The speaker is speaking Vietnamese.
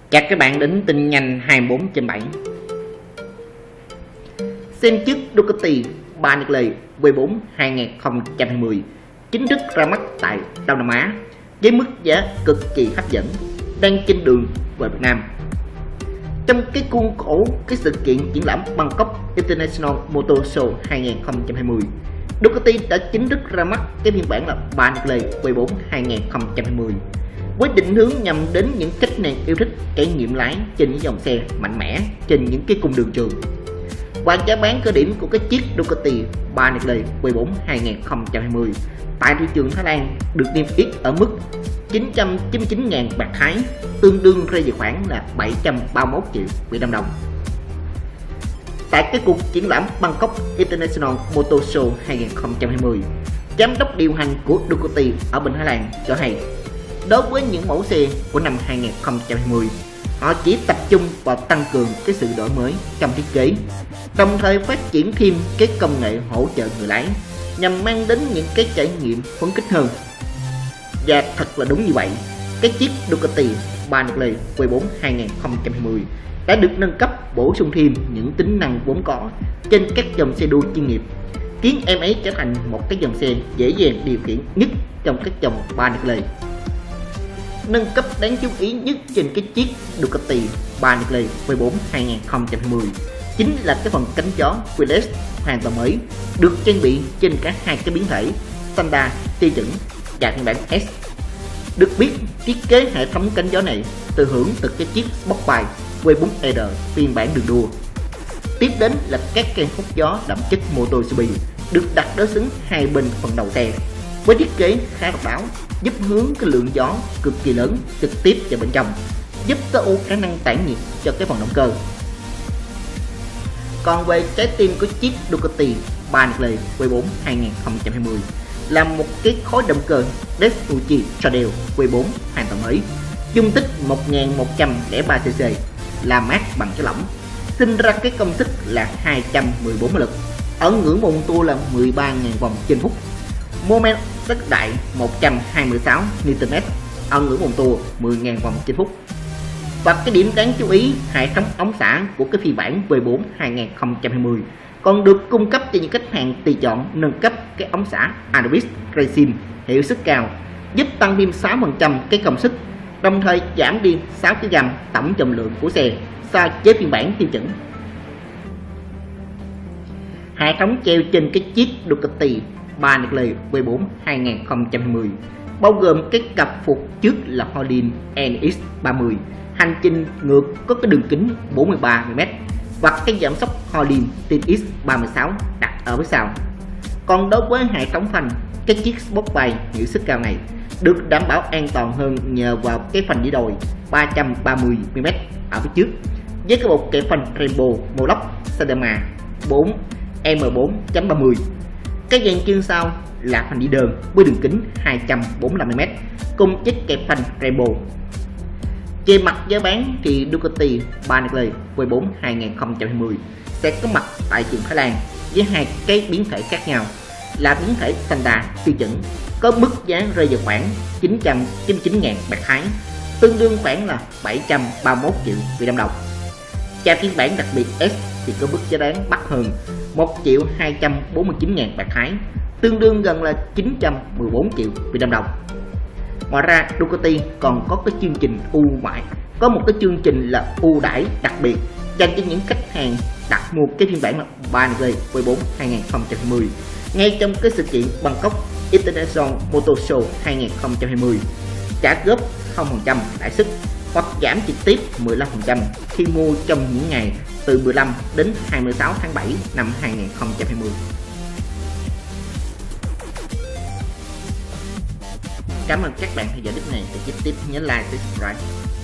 Chào các bạn đến tin nhanh 24/7. Xem chiếc Ducati Panigale V4 2020 chính thức ra mắt tại Đông Nam Á với mức giá cực kỳ hấp dẫn, đang trên đường về Việt Nam. Trong cái khuôn khổ cái sự kiện triển lãm Bangkok International Motor Show 2020, Ducati đã chính thức ra mắt cái phiên bản là Panigale V4 2020 với định hướng nhằm đến những khách hàng yêu thích trải nghiệm lái trên những dòng xe mạnh mẽ trên những cái cung đường trường. Và giá bán khởi điểm của cái chiếc Ducati Panigale V4 2020 tại thị trường Thái Lan được niêm yết ở mức 999.000 bạc Thái, tương đương rơi về khoảng là 731 triệu Việt Nam đồng. Tại cái cuộc triển lãm Bangkok International Motor Show 2020, giám đốc điều hành của Ducati ở bên Thái Lan cho hay, đối với những mẫu xe của năm 2020, họ chỉ tập trung vào tăng cường cái sự đổi mới trong thiết kế, đồng thời phát triển thêm cái công nghệ hỗ trợ người lái nhằm mang đến những cái trải nghiệm phấn khích hơn. Và thật là đúng như vậy, cái chiếc Ducati Panigale V4 2020 đã được nâng cấp bổ sung thêm những tính năng vốn có trên các dòng xe đua chuyên nghiệp, khiến em ấy trở thành một cái dòng xe dễ dàng điều khiển nhất trong các dòng Panigale. Nâng cấp đáng chú ý nhất trên cái chiếc Ducati Panigale V4 2020 chính là cái phần cánh gió Willys hoàn toàn mới, được trang bị trên cả hai cái biến thể standard tiêu chuẩn và phiên bản S. Được biết, thiết kế hệ thống cánh gió này từ hưởng từ cái chiếc Sportbike V4R phiên bản đường đua. Tiếp đến là các cây hút gió đậm chất MotoGP được đặt đối xứng hai bên phần đầu xe, với thiết kế khá độc đáo, giúp hướng cái lượng gió cực kỳ lớn trực tiếp vào bên trong, giúp tối ưu khả năng tản nhiệt cho cái phần động cơ. Còn về trái tim của chiếc Ducati Panigale V4 2020 là một cái khối động cơ Tetsuchi Tradell V4 hoàn toàn mới, dung tích 1103cc, làm mát bằng chất lỏng, sinh ra cái công suất là 214 mã lực, ở ngưỡng vòng tua là 13.000 vòng trên phút, mô men tất đại 126 Nm, ở ngưỡng vòng tua 10.000 vòng trên phút. Và cái điểm đáng chú ý, hệ thống ống xả của cái phiên bản V4 2020 còn được cung cấp cho những khách hàng tùy chọn nâng cấp cái ống xả Anovix Racing hiệu suất cao, giúp tăng thêm 6% cái công suất, đồng thời giảm đi 6 kg tổng trọng lượng của xe so với phiên bản tiêu chuẩn. Hệ thống treo trên cái chiếc Ducati Panigale V4 2020 bao gồm cái cặp phục trước là Holden NX30 hành trình ngược có cái đường kính 43mm và cái giảm sóc Holden TX36 đặt ở phía sau. Còn đối với hệ thống phanh, cái chiếc Sportbike hiệu suất cao này được đảm bảo an toàn hơn nhờ vào cái phanh đĩa đồi 330mm ở phía trước, với cái bộ kệ phanh Rainbow Moloch Sadama 4 M4.30. Cái dàn chân sau là phanh đĩa đơn với đường kính 245mm cùng chiếc kẹp phanh Rainbow. Về mặt giá bán thì Ducati Panigale V4 2020 sẽ có mặt tại trường Thái Lan với hai cái biến thể khác nhau, là biến thể standard tiêu chuẩn có mức giá rơi vào khoảng 999.000 bạc Thái, tương đương khoảng là 731 triệu Việt Nam đồng. Và phiên bản đặc biệt S thì có mức giá bán mắc hơn 1.249.000 bạc Thái, tương đương gần là 914 triệu Việt Nam đồng. Ngoài ra, Ducati còn có cái chương trình một cái chương trình là ưu đãi đặc biệt dành cho những khách hàng đặt mua cái phiên bản Panigale V4 2020 ngay trong cái sự kiện Bangkok International Motor Show 2020, trả góp 0% lãi suất hoặc giảm trực tiếp 15% khi mua trong những ngày từ 15 đến 26 tháng 7 năm 2020. Cảm ơn các bạn theo dõi clip này. Để tiếp nhớ like, subscribe.